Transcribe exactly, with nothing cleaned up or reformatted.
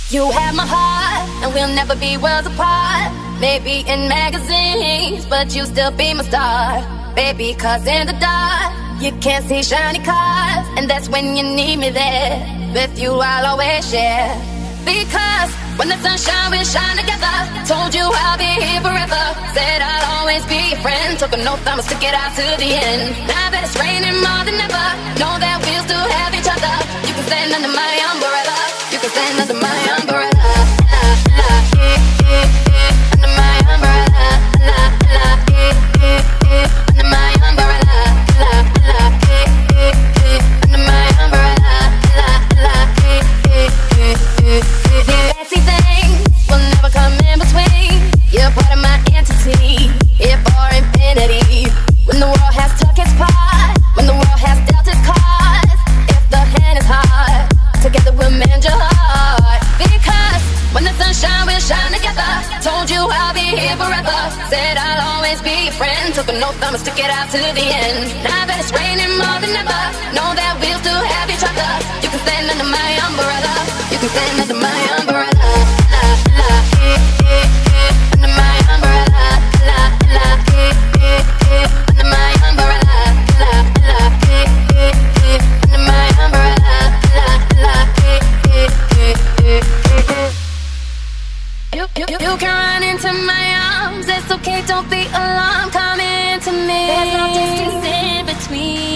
You have my heart, and we'll never be worlds apart. Maybe in magazines, but you still be my star. Baby, cause in the dark, you can't see shiny cars, and that's when you need me there. With you I'll always share. Because when the sun shines, we'll shine together. Told you I'll be here forever. Said I'll always be your friend. Took an oath, I'ma stick it out to the end. Now that it's raining more than ever, know that we'll still have each other. You can stand under my umbrella. You can stand under my umbrella. La, la, eh, eh, eh. Under my umbrella. La, la, eh, eh, eh. Under my umbrella. La, la, eh, eh, eh. Under my umbrella. La, la, eh, eh, eh, eh. Fancy things will never come in between. You're part of my entity, here for infinity. When the world has took its part, when the world has dealt its cards, if the hand is hard, together we'll mend your heart. Because when the sun shines, we'll shine together. Told you I'll be here forever. Said I'll always be your friend. Took an oath, I'ma stick it out to the end. Now that it's raining more than ever, know that we'll still have each other. You can stand under my umbrella. You can stand under my umbrella. La, la, eh, eh, eh. Under my umbrella. La, la, eh, eh, eh. Under my umbrella. La, la, eh, eh, eh. Under my umbrella. La, la, eh, eh, eh, eh. You, you, you, you can run into my arms. It's okay, don't be alarmed. Come into me. There's no distance in between.